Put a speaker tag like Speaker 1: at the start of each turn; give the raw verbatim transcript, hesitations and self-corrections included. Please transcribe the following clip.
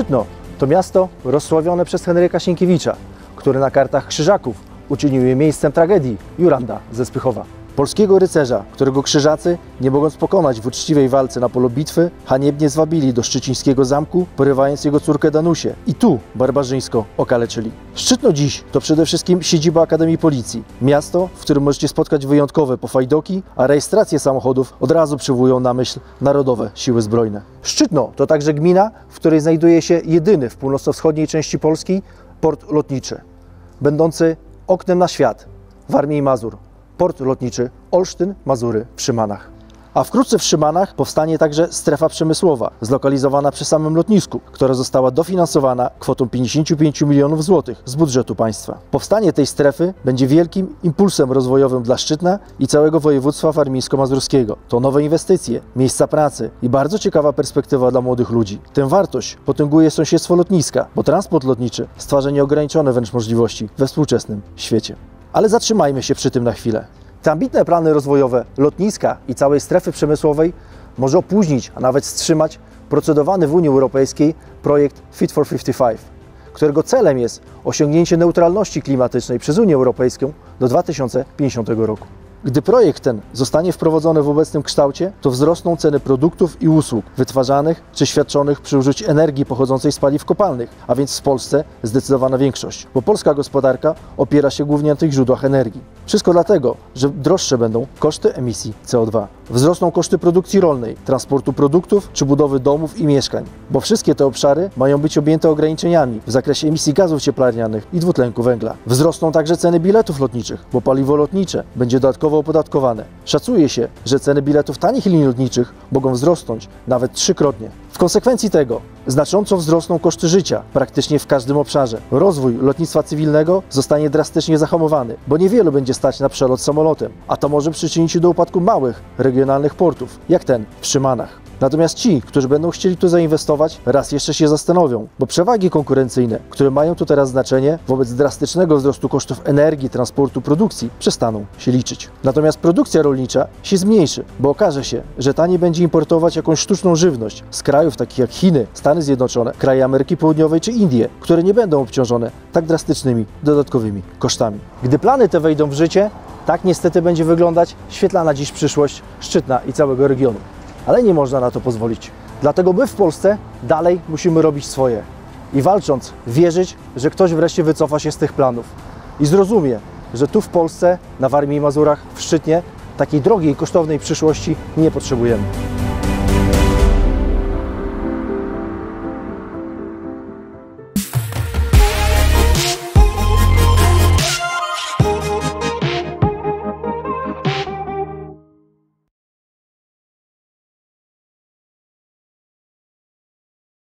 Speaker 1: Szczytno to miasto rozsławione przez Henryka Sienkiewicza, który na kartach Krzyżaków uczynił je miejscem tragedii Juranda ze Spychowa. Polskiego rycerza, którego krzyżacy, nie mogąc pokonać w uczciwej walce na polu bitwy, haniebnie zwabili do szczecińskiego zamku, porywając jego córkę Danusię i tu barbarzyńsko okaleczyli. Szczytno dziś to przede wszystkim siedziba Akademii Policji. Miasto, w którym możecie spotkać wyjątkowe pofajdoki, a rejestracje samochodów od razu przywołują na myśl Narodowe Siły Zbrojne. Szczytno to także gmina, w której znajduje się jedyny w północno-wschodniej części Polski port lotniczy, będący oknem na świat Warmii i Mazur. Port lotniczy Olsztyn, Mazury w Szymanach. A wkrótce w Szymanach powstanie także strefa przemysłowa, zlokalizowana przy samym lotnisku, która została dofinansowana kwotą pięćdziesięciu pięciu milionów złotych z budżetu państwa. Powstanie tej strefy będzie wielkim impulsem rozwojowym dla Szczytna i całego województwa warmińsko-mazurskiego. To nowe inwestycje, miejsca pracy i bardzo ciekawa perspektywa dla młodych ludzi. Tę wartość potęguje sąsiedztwo lotniska, bo transport lotniczy stwarza nieograniczone wręcz możliwości we współczesnym świecie. Ale zatrzymajmy się przy tym na chwilę. Te ambitne plany rozwojowe lotniska i całej strefy przemysłowej może opóźnić, a nawet wstrzymać procedowany w Unii Europejskiej projekt Fit for pięćdziesiąt pięć, którego celem jest osiągnięcie neutralności klimatycznej przez Unię Europejską do dwa tysiące pięćdziesiątego roku. Gdy projekt ten zostanie wprowadzony w obecnym kształcie, to wzrosną ceny produktów i usług wytwarzanych czy świadczonych przy użyciu energii pochodzącej z paliw kopalnych, a więc w Polsce zdecydowana większość, bo polska gospodarka opiera się głównie na tych źródłach energii. Wszystko dlatego, że droższe będą koszty emisji C O dwa. Wzrosną koszty produkcji rolnej, transportu produktów czy budowy domów i mieszkań, bo wszystkie te obszary mają być objęte ograniczeniami w zakresie emisji gazów cieplarnianych i dwutlenku węgla. Wzrosną także ceny biletów lotniczych, bo paliwo lotnicze będzie dodatkowo opodatkowane. Szacuje się, że ceny biletów tanich linii lotniczych mogą wzrosnąć nawet trzykrotnie. W konsekwencji tego znacząco wzrosną koszty życia praktycznie w każdym obszarze. Rozwój lotnictwa cywilnego zostanie drastycznie zahamowany, bo niewielu będzie stać na przelot samolotem, a to może przyczynić się do upadku małych, regionalnych portów, jak ten w Szymanach. Natomiast ci, którzy będą chcieli tu zainwestować, raz jeszcze się zastanowią, bo przewagi konkurencyjne, które mają tu teraz znaczenie, wobec drastycznego wzrostu kosztów energii, transportu, produkcji, przestaną się liczyć. Natomiast produkcja rolnicza się zmniejszy, bo okaże się, że taniej będzie importować jakąś sztuczną żywność z krajów takich jak Chiny, Stany Zjednoczone, kraje Ameryki Południowej czy Indie, które nie będą obciążone tak drastycznymi, dodatkowymi kosztami. Gdy plany te wejdą w życie, tak niestety będzie wyglądać świetlana dziś przyszłość Szczytna i całego regionu. Ale nie można na to pozwolić. Dlatego my w Polsce dalej musimy robić swoje i walcząc wierzyć, że ktoś wreszcie wycofa się z tych planów i zrozumie, że tu w Polsce, na Warmii i Mazurach, w Szczytnie takiej drogiej i kosztownej przyszłości nie potrzebujemy.